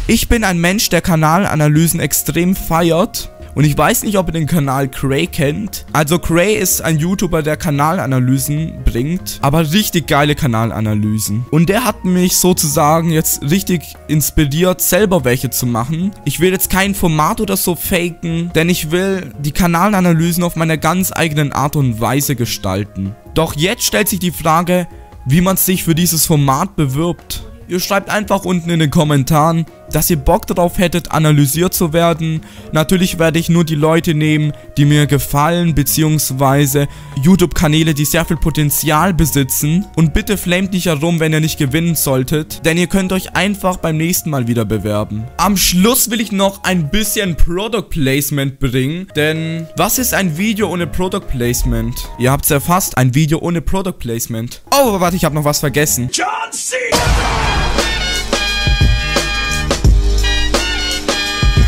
Ich bin ein Mensch, der Kanalanalysen extrem feiert. Und ich weiß nicht, ob ihr den Kanal Cray kennt. Also Cray ist ein YouTuber, der Kanalanalysen bringt, aber richtig geile Kanalanalysen. Und der hat mich sozusagen jetzt richtig inspiriert, selber welche zu machen. Ich will jetzt kein Format oder so faken, denn ich will die Kanalanalysen auf meine ganz eigenen Art und Weise gestalten. Doch jetzt stellt sich die Frage, wie man sich für dieses Format bewirbt. Ihr schreibt einfach unten in den Kommentaren, dass ihr Bock darauf hättet, analysiert zu werden. Natürlich werde ich nur die Leute nehmen, die mir gefallen, beziehungsweise YouTube-Kanäle, die sehr viel Potenzial besitzen. Und bitte flamet nicht herum, wenn ihr nicht gewinnen solltet, denn ihr könnt euch einfach beim nächsten Mal wieder bewerben. Am Schluss will ich noch ein bisschen Product Placement bringen, denn was ist ein Video ohne Product Placement? Ihr habt es erfasst, ein Video ohne Product Placement. Oh, warte, ich habe noch was vergessen. John Cena!